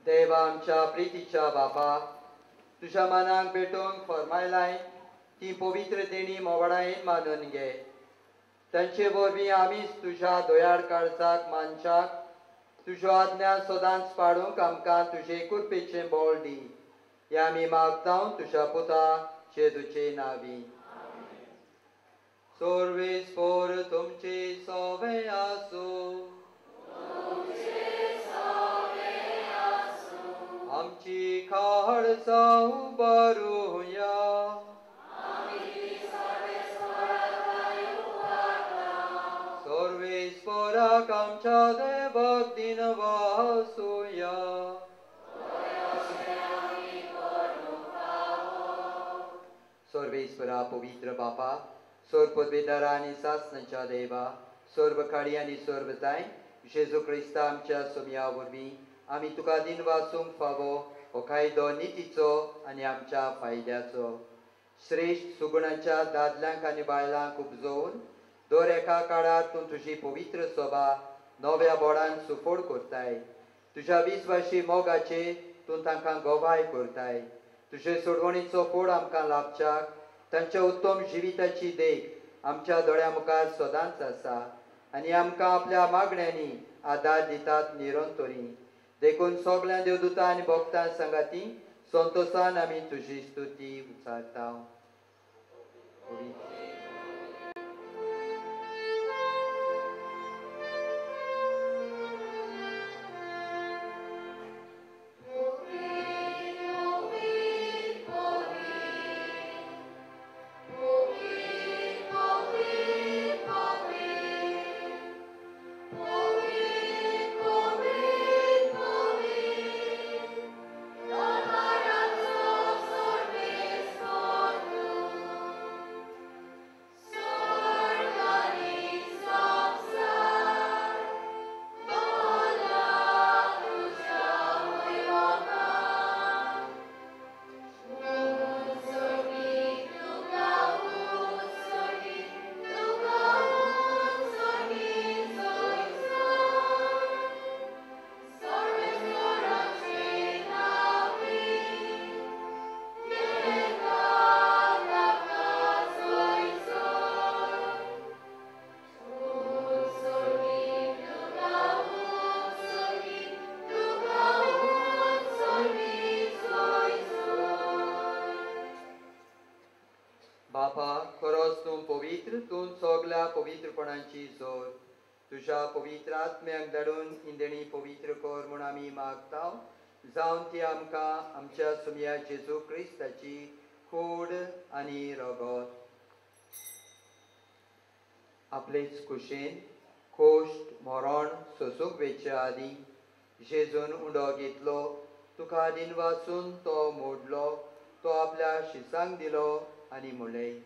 देवा आमच्या प्रितीच्या बापा, तुझ्या मनाक भेटोवंक फरमायलाय ती पवित्र देणी मोवाडायेन मानून घे. तांचे वरवीं आमीच तुझ्या दोयाड काळजाक मानशाक तुज्यो आज्ञा सदांच पाळूंक आमकां तुजे कृपेचें बोळ दी. हे आमी मागतां तुज्या पुता जेजूचे नांवी. सर्वेस्पर तुमचे सोवे आसूं. आमची काळजां उबारूया. सर्वेस्पराक आमच्या देवाक दिनवासूया. सर्वेस्परा पवित्र बापा, सर्व पदवेदारा आनी सासणाच्या देवा, सर्व काळी आनी सर्व जाय जेजू क्रिस्ता आमच्या सोम्या वरवीं आमी तुका दिन वाचूंक फावो हो कायदो नितीचो आनी आमच्या फायद्याचो. श्रेश्ठ सुगुणाच्या दादल्यांक आनी बायलांक उपजोवन दर एका काळार तूं तुजी पवित्र सभा नव्या बोडान सुफोड करताय. तुज्या विस्वाशी मोगाचे तूं तांकां गोवाय करताय. तुजे सोडवणीचो फोड आमकां लाभच्याक तांच्या उत्तम जिविताची देख आमच्या दोळ्या मुखार सदांच आसा आनी आमकां आपल्या मागण्यांनी आदार दितात निरंतरी. देखून सगळ्या देवदूतां आनी भक्तां संगाती संतोशान आमी तुजी स्तुती उचारता. बापा, खरोच तूं पवित्र, तूं सगळ्या पवित्रपणाची जोर. तुज्या पवित्र आत्म्याक धाडून इंदणी पवित्र कर म्हूण आमी मागता. जावन ती आमकां आमच्या सुम्या जेजू क्रिस्ताची कूड आनी रगत आपलेच कुशेन खोश्ट मरण सोसूंक वेच्या आदी जेजून उंडो घेतलो. तुका आदीन वाचून तो मोडलो, तो आपल्या शिसांक दिलो आनी म्हणलें,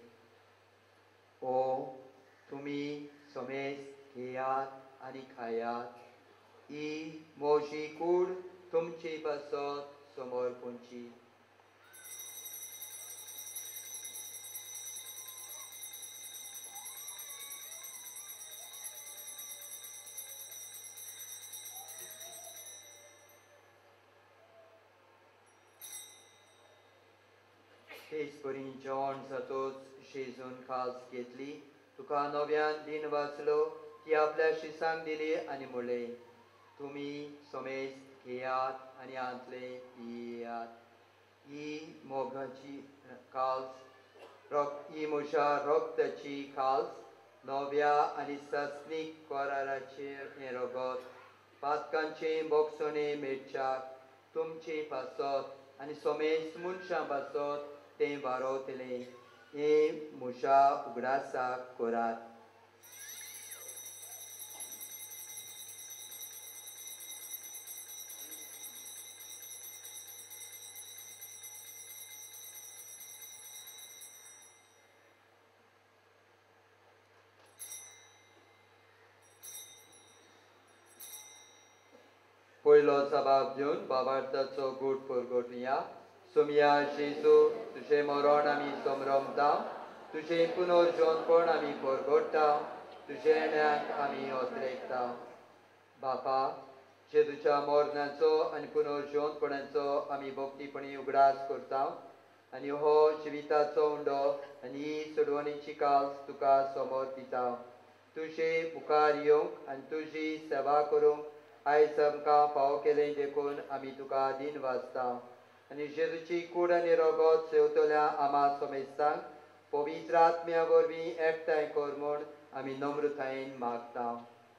ओ तुमी समेस्त घेयात आनी खायात. ही मोजी कूड तुमची पासत समर्पणची. तेच परी जेवण जातोच जेजून खास घेतली. तुका नव्यान दिन वाचलो, ती आपल्या शिसांक दिली आनी म्हणलें, तुमी समेस्त घेयात आनी आंतले पियात. ही मोगाची काल्स ही म्हज्या रक्ताची काल्स नव्या आनी सस्नीक कराराचेर हें रगत पातकांचे बोगसणे मेळच्याक तुमचे पासत आनी समेस्त मनशां पासत तें वारवतलें. हें म्हज्या उगडासाक करात. पयलो जबाब दिवन बाबार्थाचो गूट परगटुया. सोम्या जेजू, तुजें मरण आमी समरमता, तुजें पुनर्जन्मपण आमी परगटता, तुजे येण्याक आमी ओतरेकता. बापा, जेजूच्या मोरणाचो आनी पुनर्जीवनपणाचो आमी भोगतीपणी उगडास करता आनी हो जिविताचो उंडो आनी ही सोडवणीची काल्स तुका समोर दिता. तुजे मुखार येवंक आनी तुजी सेवा करूंक आयज आमकां फाव केलें देखून आमी तुका दिन वाजता आनी जेजूची कूड आनी रगत सेवतल्या आमा सोमेस्तांक पवित्र आत्म्या वरवीं एकठांय कर म्हूण आमी नम्रतायेन मागता.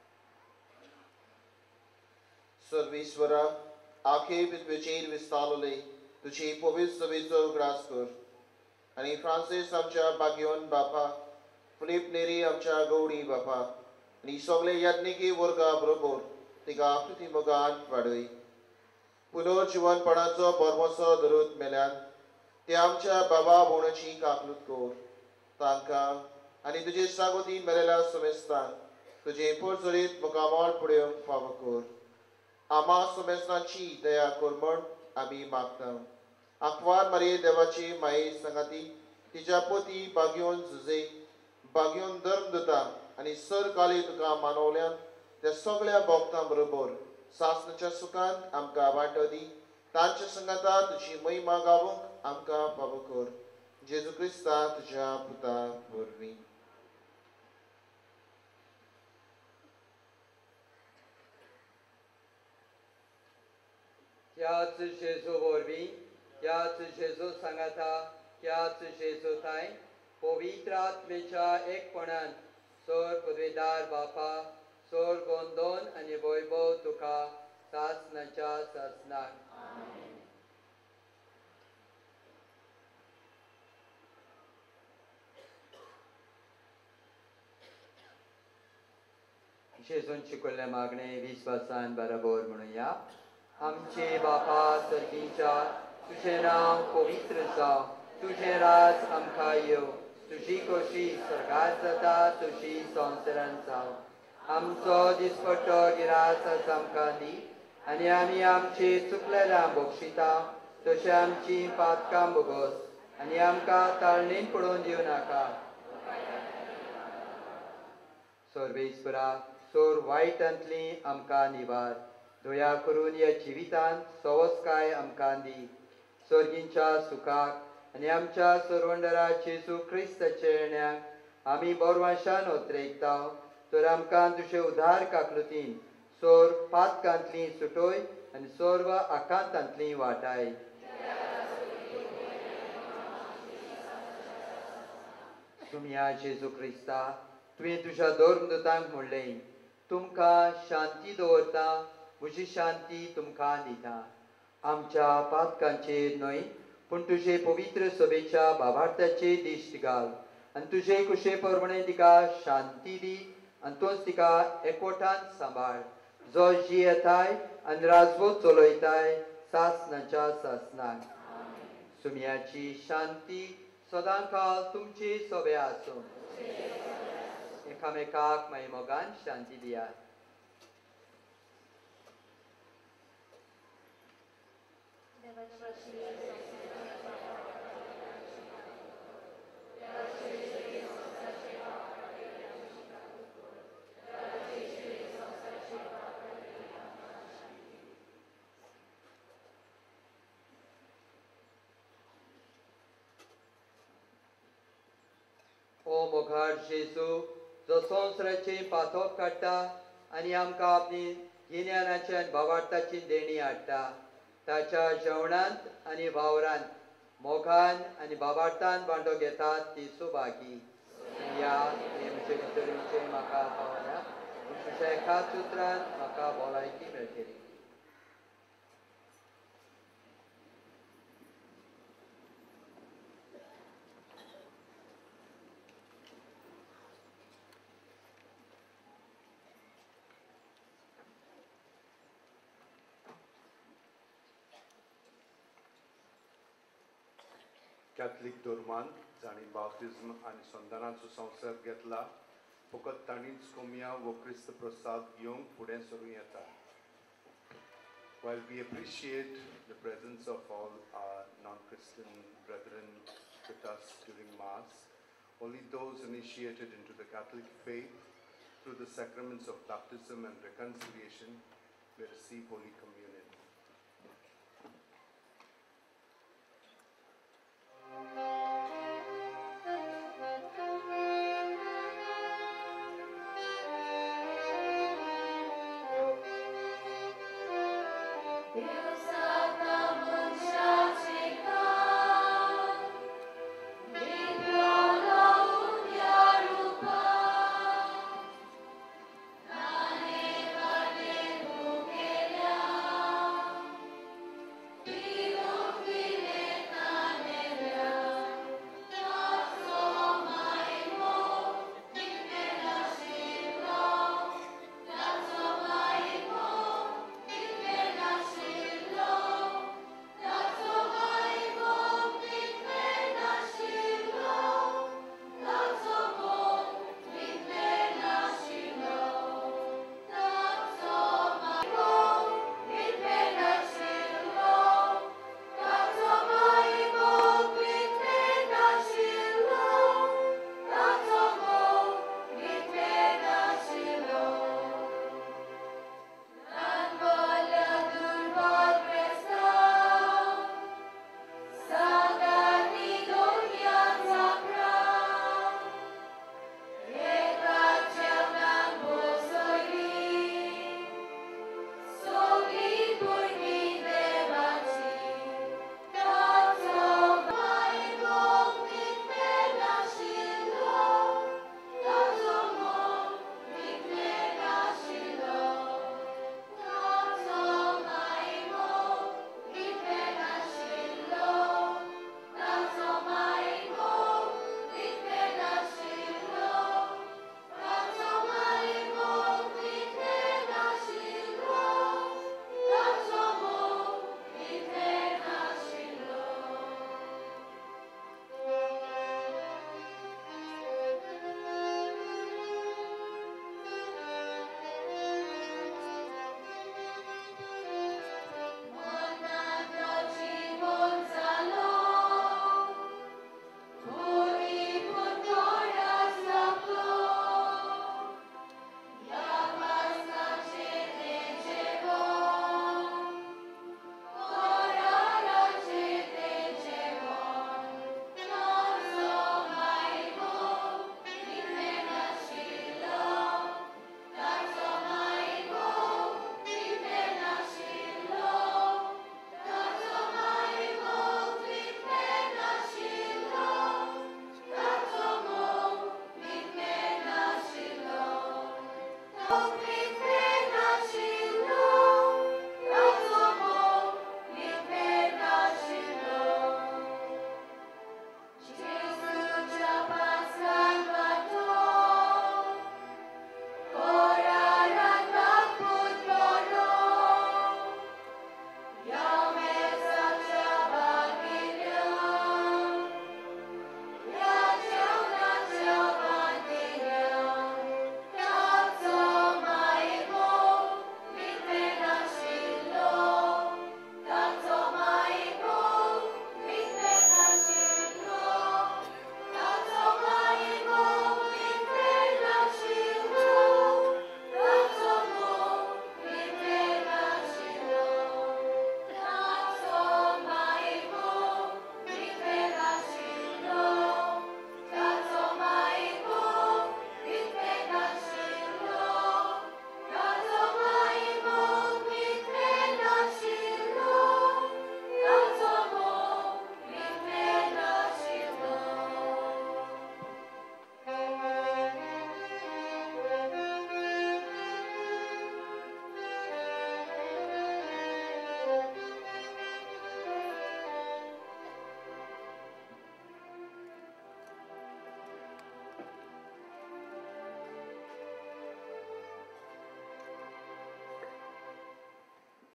सर्वेश्वरा, आखे पृथ्वीचेर विस्तारले तुझे पवित्र सभेचो उगडास कर आनी फ्रांसीस आमच्या बागयोन बापा, फिलिप नेरी आमच्या गवडी बापा आनी सगळे यज्ञिकी वर्गा बरोबर तिका पृथ्वीमोगान वाडय. पुनर्जीवनपणाचो बरमोसो धरून मेल्यान ते आमच्या बाबा भोवणाची काकलूत कर. तांकां आनी तुजे सागोती मेलेल्या समेस्तांक तुजे परजरीत मुखामोल फुडेवंक फावो कर. आमा समेस्तांची दया कर म्हण आमी मागता. आंकवार मारये देवाची माये संगाती तिच्या पोती बागयोन झुजे बागयोन धर्म दिता आनी सर काली तुका मानवल्यान त्या सगळ्या भक्तां बरोबर सासणाच्या सुखांत आमकां वांटो दी. तांच्या संगाता तुजी महिमा गावूंक आमकां फावो कर. जेजू क्रिस्ता तुज्या पुता वरवीं. त्याच जेजू वरवीं त्याच जेजू सांगाता त्याच जेजू थाय पवित्र आत्मेच्या एकपणान सोर पदवेदार बापा सोर गोंदोन आनी वैभव तुका सासणाच्या सासणाक. जेजून शिकयल्ले मागणे विस्वासान बरोबर म्हणुया. आमचे बापा सर्गीच्या तुझे नांव पवित्र जावं, तुझे राज आमकां येव, तुजी खोशी स्वर्गांत जाता तुजी संवसारांत जावं. आमचो दिसपट्टो गिरास आज आमकां दी आनी आमी आमची चुकलेल्यां बक्षिता तशें आमची पातकां बोगोस आनी आमकां ताळणेन पडोवन दिवं नाका. सर्वेस्परा सोर वायटांतली आमकां निवार. दया करून ह्या जिवितांत सवस्काय आमकां दी. सर्गींच्या सुखाक आनी आमच्या सर्वंडरा जेजू क्रिस्ताचे येण्याक आमी बोरवाशान ओत्रेकता तर आमकां तुजे उदार काकलुतीन सोर पातकांतली सुटोय आनी सोर्व आकांतांतली वाटाय. सुम्या जेजू क्रिस्ता तुवें तुज्या धर्मदूतांक म्हणलें तुमकां शांती दवरता म्हजी शांती तुमकां दिता. आमच्या पातकांचेर न्हय पूण तुजे पवित्र सभेच्या भावार्थाचेर दिश्ट घाल आनी तुजे कुशे परमणे तिका शांती दी आनी तोच तिका एकवटान सांबाळ जो जी येताय आनी राजवट चलयताय सासणाच्या सासणाक. सुम्याची शांती सदां काळ तुमचे सोबे आसूं. एकामेकाक मायमोगान शांती दियात. ओ मोगार जेजू जो संवसाराचे पातोप काडटा आनी आमकां आपली गिन्यानाची आनी भावार्थाची देणी हाडटा ताच्या जेवणांत आनी वावरांत मोगान आनी भावार्थान वांटो घेतात ती सुभागी. या म्हजे भितरूचे म्हाका पावल्या तुज्या एकाच उतरान म्हाका भलायकी मेळटली. कॅथलीक धर्मान जाणी बाप्तिस्म आनी संदानाचो संसर्ग घेतला फकत तांणीच कोमया वो क्रिस्त प्रसाद घेवंक फुडें सरूं येता. While we appreciate the presence of all our non-Christian brethren with us during Mass, only those initiated into the Catholic faith through the sacraments of baptism and reconciliation We receive Holy Communion. Yeah.